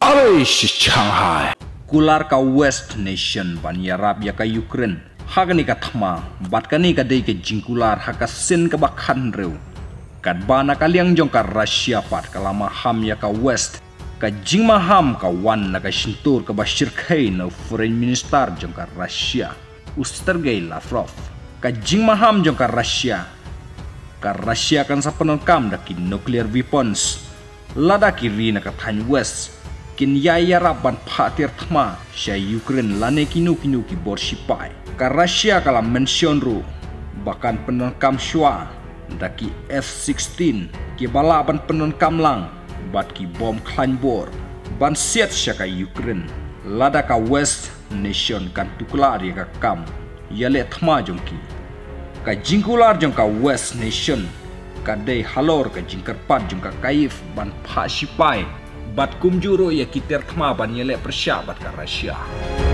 Shanghai. Kular ka West Nation ban yarab ya ka Ukraine. Hagani ka thma, bat kani ka dei ke jingkular haka sin ka bakhan reu. Kat bana ka liang jong ka Russia pat kalama ham ya ka West. Ka jingma ham ka wan na ka shintur ka Bashir Khay na foreign minister jong ka Russia. Sergei Lavrov. Ka jingma ham jong ka Russia. Ka Russia kan sa penangkam da ki nuclear weapons. Lada kiri na ka Than West. Kin yaya raban phatir thma sya Ukraine lane kinu ki borshipai. Ka Russia kala mention ru bahkan penangkam shwa daki F-16 ki bala ban penangkam lang bat ki bom klanbor ban siat sya ka Ukraine lada ka West Nation kan tuklar ya ka kam yale thma jongki ka jingkular jong ka West Nation ka dei halor ka jingkarpat jong ka Kyiv ban phashipai bat kumjuro ya kiter thma ban yele persya bat ka Russia.